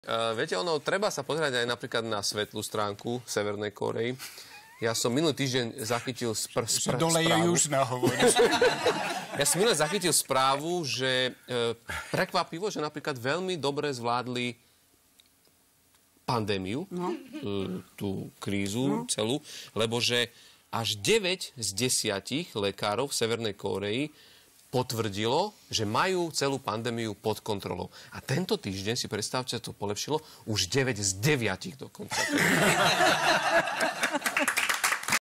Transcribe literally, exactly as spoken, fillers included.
Uh, viete, ono, treba sa pozerať aj napríklad na svetlú stránku Severnej Kórey. Ja som minulý týždeň zachytil spr- spr- dole správu. je južná, hovoríš. Ja som minulý zachytil správu, že uh, prekvapivo, že napríklad veľmi dobre zvládli pandémiu, no. uh, tú krízu no. celú, lebo že až deväť z desiatich lekárov v Severnej Kórei potvrdilo, že majú celú pandémiu pod kontrolou. A tento týždeň, si predstavte, to polepšilo, už deväť z deviatich dokonca.